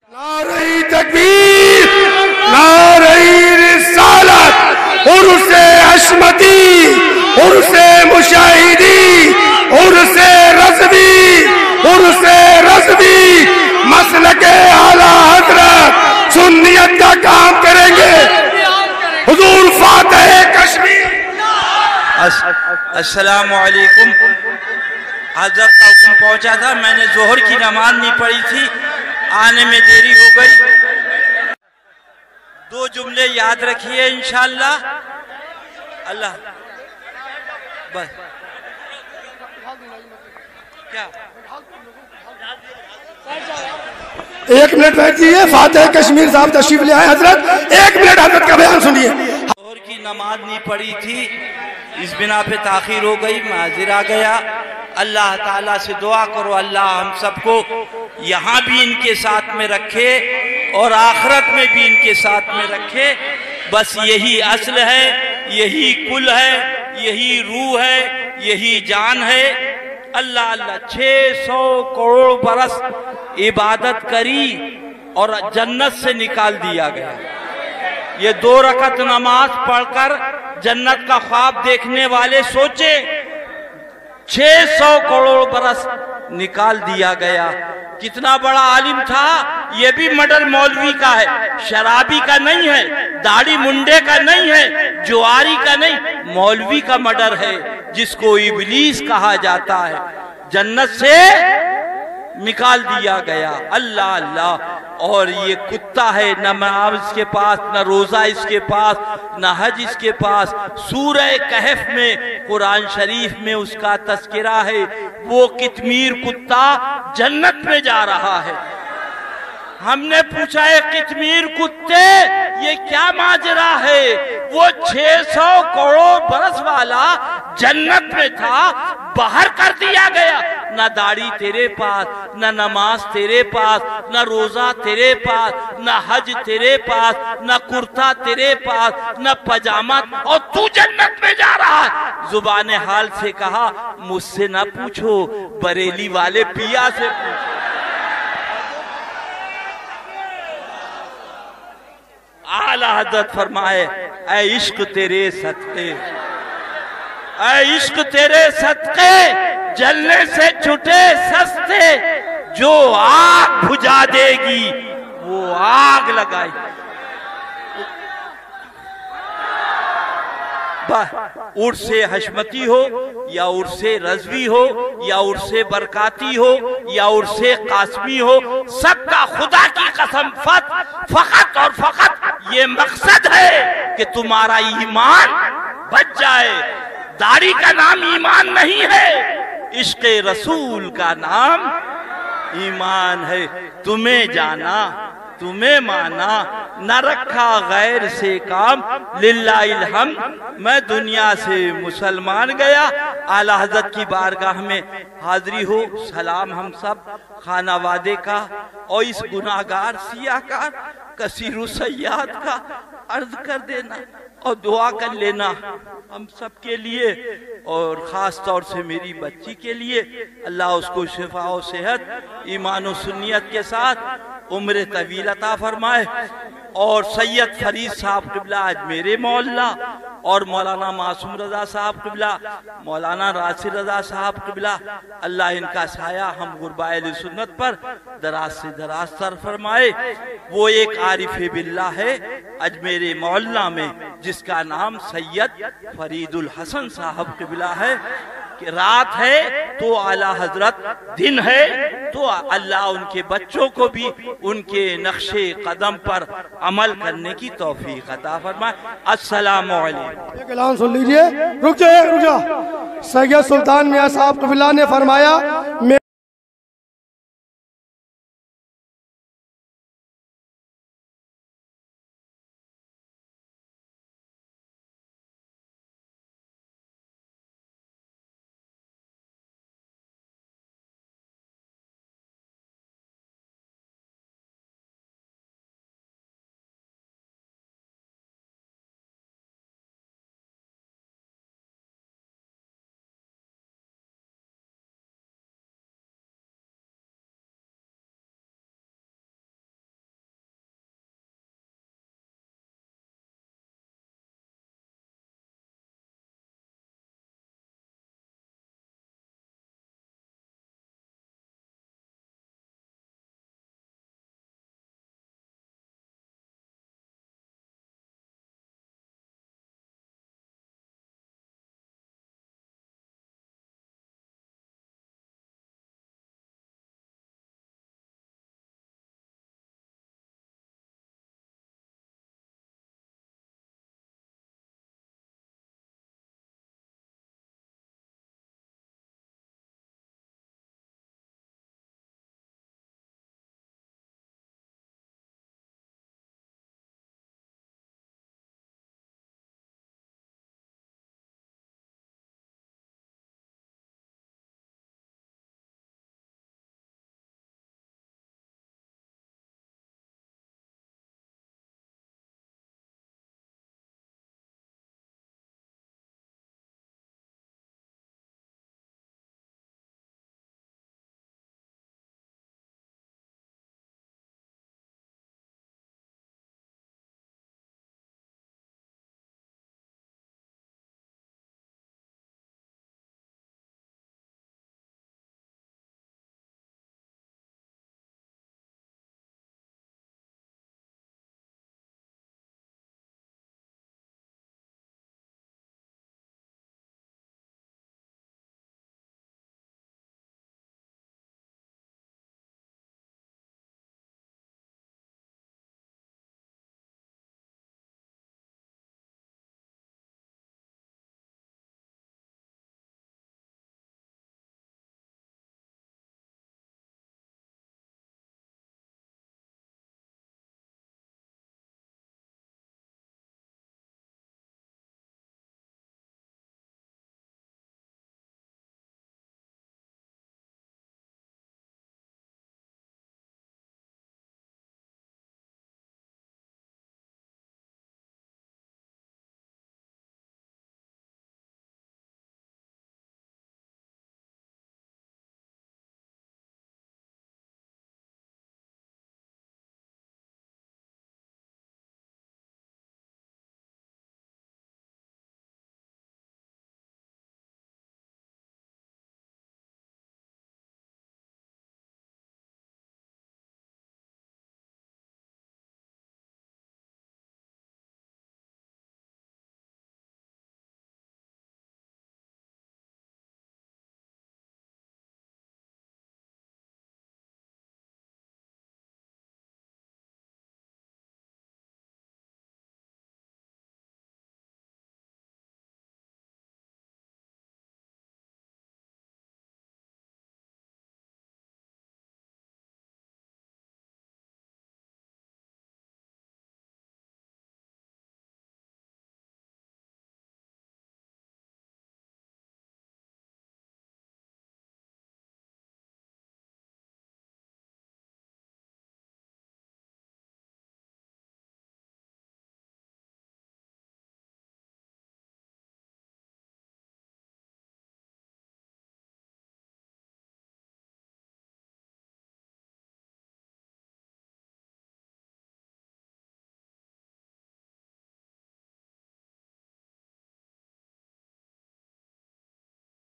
نعرہ تکبیر، نعرہ رسالت، عرس حشمتی، عرس مشاہدی، عرس رضوی، عرس رضوی، مسلک اعلیٰ حضرت سنیت کا کام کریں گے۔ حضور فاتح کشمیر۔ السلام علیکم۔ حضرت کا حکم پہنچا تھا، میں نے ظہر کی نماز نہیں پڑھی تھی، آنے میں دیری ہو گئی۔ دو جملے یاد رکھیے انشاءاللہ۔ اللہ بس کیا ایک منٹ بیٹھ جائیے، فاتح کشمیر صاحب تشریف لے آئے حضرت، ایک منٹ حضرت کا بیان سنیے۔ ظہر کی نماز نہیں پڑھی تھی، اس بنا پہ تاخیر ہو گئی، معذر آ گیا۔ اللہ تعالیٰ سے دعا کرو اللہ ہم سب کو یہاں بھی ان کے ساتھ میں رکھے اور آخرت میں بھی ان کے ساتھ میں رکھے۔ بس یہی اصل ہے، یہی کل ہے، یہی روح ہے، یہی جان ہے۔ اللہ 600 کروڑ برس عبادت کری اور جنت سے نکال دیا گیا۔ یہ 2 رکعت نماز پڑھ کر جنت کا خواب دیکھنے والے سوچے 600 کروڑ برس نکال دیا گیا۔ کتنا بڑا عالم تھا، یہ بھی مڈر مولوی کا ہے، شرابی کا نہیں ہے، داڑھی منڈے کا نہیں ہے، جواری کا نہیں، مولوی کا مڈر ہے، جس کو ابلیس کہا جاتا ہے، جنت سے نکال دیا گیا۔ اللہ اللہ۔ اور یہ کتا ہے، نہ نماز اس کے پاس، نہ روزہ اس کے پاس، نہ حج اس کے پاس۔ سورہ کہف میں قرآن شریف میں اس کا تذکرہ ہے، وہ قطمیر کتا جنت میں جا رہا ہے۔ ہم نے پوچھا ہے قطمیر کتے یہ کیا ماجرا ہے؟ وہ 600 کروڑ برس والا جنت میں تھا، باہر کر دیا گیا۔ نہ داڑھی تیرے پاس، نہ نماز تیرے پاس، نہ روزہ تیرے پاس، نہ حج تیرے پاس، نہ کرتا تیرے پاس، نہ پجامہ، اور تو جنت میں جا رہا ہے۔ زبان حال سے کہا مجھ سے نہ پوچھو، بریلی والے پیا سے پوچھو۔ اعلیٰ حضرت فرمائے اے عشق تیرے صدقے، اے عشق تیرے صدقے، جلنے سے چھٹے سستے، جو آگ بجھا دے گی وہ آگ لگائے۔ عرس حشمتی ہو یا عرس رضوی ہو یا عرس برکاتی ہو یا عرس قاسمی ہو، سب کا خدا کی قسم فقط اور فقط یہ مقصد ہے کہ تمہارا ایمان بچ جائے۔ داڑھی کا نام ایمان نہیں ہے، عشق رسول کا نام ایمان ہے۔ تمہیں جانا، تمہیں مانا، نہ رکھا غیر سے کام، للہ الحمد میں دنیا سے مسلمان گیا۔ اعلیٰ حضرت کی بارگاہ میں حاضری ہو، سلام ہم سب خانہ وادے کا اور اس گناہگار سیاہکار کثیر السیئات کا عرض کر دینا اور دعا کر لینا ہم سب کے لیے، اور خاص طور سے میری بچی کے لیے۔ اللہ اس کو شفا و صحت، ایمان و سنیت کے ساتھ عمر طویل عطا فرمائے۔ اور سید فرید صاحب قبلہ آج میرے مولا، اور مولانا معصوم رضا صاحب قبلہ، مولانا راشد رضا صاحب قبلہ، اللہ ان کا سایہ ہم غرباء اہل سنت پر دراز سے دراز سر فرمائے۔ وہ ایک عارف باللہ ہے اجمیر مولا میں، جس کا نام سید فرید الحسن صاحب قبلہ ہے۔ کہ رات ہے تو اعلیٰ حضرت، دن ہے تو اللہ ان کے بچوں کو بھی ان کے نقش قدم پر عمل کرنے کی توفیق عطا فرمائے۔ السلام علیکم۔ ایک اعلان سن لیجئے، رک جا۔ سید سلطان میاں صاحب قبلہ نے فرمایا